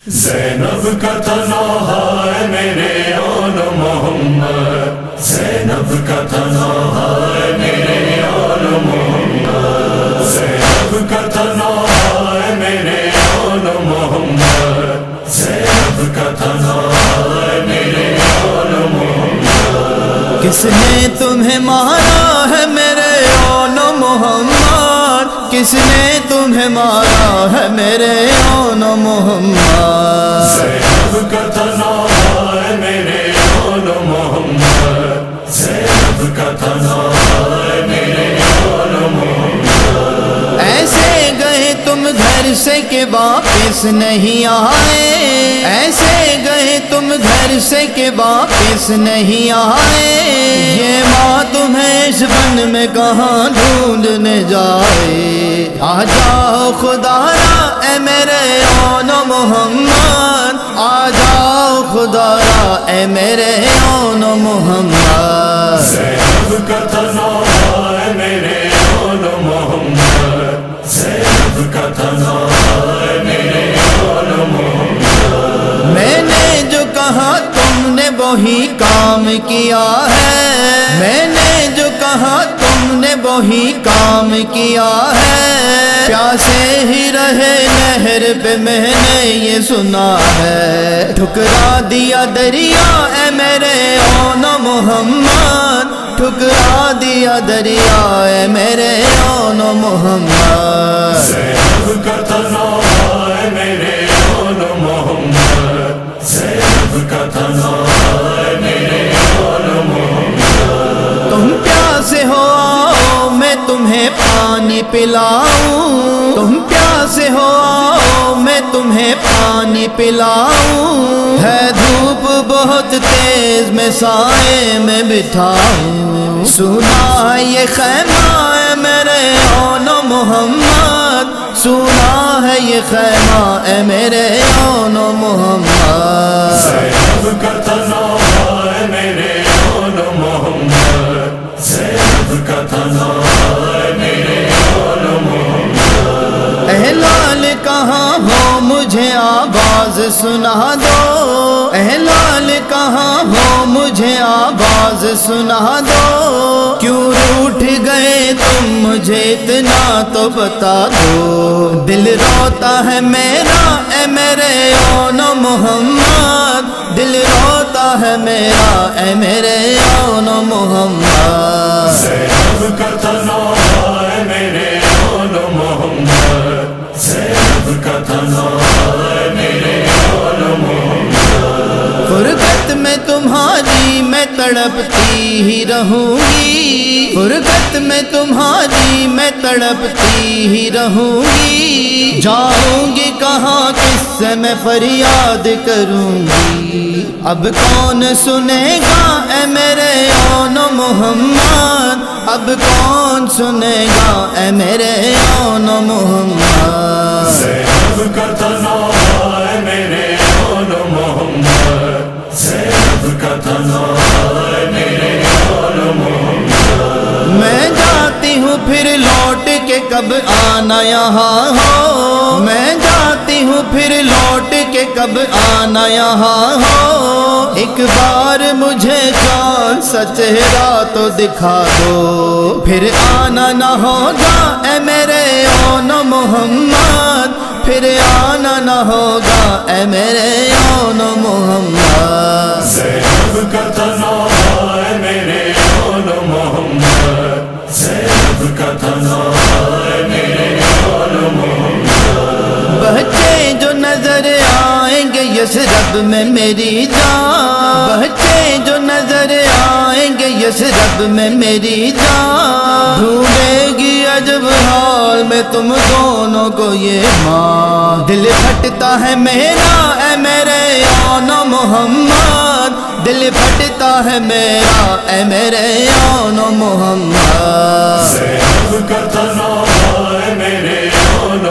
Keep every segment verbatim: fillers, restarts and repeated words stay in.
زینب کا تھا نوحہ اے میرے اول محمد، زینب کا تھا نوحہ اے میرے اول محمد، زینب کا تھا نوحہ اے میرے اول محمد، زینب کا تھا نوحہ اے میرے اول محمد۔ کس نے تمہیں مارا ہے میرے اول محمد، کس نے تمہیں مارا ہے میرے اول محمد، زینب کا تھا نوحہ اے میرے اول محمد، زینب کا تھا نوحہ اے میرے اول محمد۔ ایسے گئے تم گھر سے کہ واپس نہیں آئے، ایسے گئے تم گھر سے کہ واپس نہیں آئے، یہ ماں تمہیں اس بن میں کہاں ڈھونڈنے جائے، آ جاؤ خدا را اے میرے اول محمد، آ جاؤ خدا را اے میرے اول محمد۔ زینب کا تھا نوحہ اے میرے اول محمد، زینب کا تھا نوحہ اے میرے اول محمد۔ میں نے جو کہا تم نے وہی کام کیا ہے، میں نے جو کہا تم نے وہی کام کیا ہے، پیاسے ہی رہے نہر پہ میں نے یہ سنا ہے، ٹھکرا دیا دریا اے میرے اول محمد، ٹھکرا دیا دریا اے میرے اول محمد۔ زینب کا تھا نوحہ اے میرے اول محمد، زینب کا تھا نوحہ اے میرے اول محمد۔ تم پیاسے ہو آؤ میں تمہیں پانی پلاؤں، تم پیاسے ہو آؤ میں تمہیں پانی پلاؤں، ہے دھوپ بہت تیز میں سائے میں بٹھاؤں، سنا یہ خیمہ اے میرے اول محمد، سنا ہے یہ خیمہ اے میرے اول محمد۔ زینب کا تھا نوحہ اے میرے اول محمد، زینب کا تھا نوحہ اے میرے اول محمد۔ اے لال کہاں ہو مجھے آواز سنا دو، اے لال کہاں ہو مجھے آواز سنا دو، کیوں روٹھ گئے تم مجھے اتنا تو بتا دو، دل روتا ہے میرا اے میرے اول محمد، دل روتا ہے میرا اے میرے اول محمد۔ زینب کا تھا نوحہ اے میرے اول محمد، زینب کا تھا نوحہ اے میرے اول محمد۔ فرقت میں تمہاری میں تڑپتی ہی رہوں گی، فرقت میں تمہاری میں تڑپتی ہی رہوں گی، جاؤں گی کہاں کس سے میں فریاد کروں گی، اب کون سنے گا اے میرے اول محمد، اب کون سنے گا اے میرے اول محمد۔ زینب کا تھا نوحہ اے میرے اول محمد، زینب کا تھا نوحہ اے میرے اول محمد۔ میں جاتی ہوں پھر لوٹ کے کب آنا یہاں ہو، میں جاتی ہوں پھر لوٹ کے کب آنا یہاں ہو، ایک بار مجھے چاند سا چہرہ تو دکھا دو، پھر آنا نہ ہوگا اے میرے اول محمد، پھر آنا نہ ہوگا اے میرے اول محمد۔ زینب کا تھا نوحہ اے میرے اول محمد، زینب کا تھا نوحہ اے میرے اول محمد۔ بچے جو نظر آئیں گے یثرب میں میری جان، بچے جو نظر آئیں گے یثرب میں میری جان، ڈھونڈے گی عجب حال میں تم دونوں کو یہ ماں، دل پھٹتا ہے میرا اے میرے اول محمد، دل پھٹتا ہے میرا اے میرے اول محمد۔ زینب کا تھا نوحہ اے میرے اول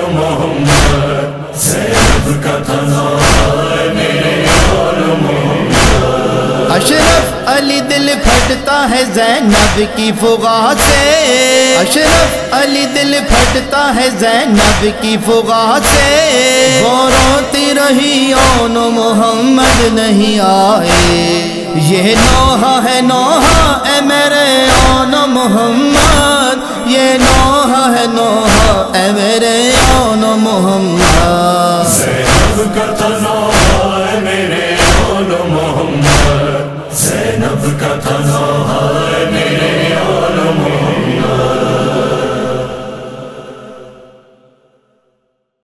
محمد، زینب کا تھا نوحہ اے میرے اول محمد۔ اشرف علی دل پھٹتا ہے زینب کی فغا سے، اشرف علی دل پھٹتا ہے زینب کی فغا سے، وہ روتی رہی اون محمد نہیں آئے، یہ نوحہ ہے نوحہ اے میرے اون محمد، یہ نوحہ ہے نوحہ اے میرے اون محمد۔ زینب کا تھا نوحہ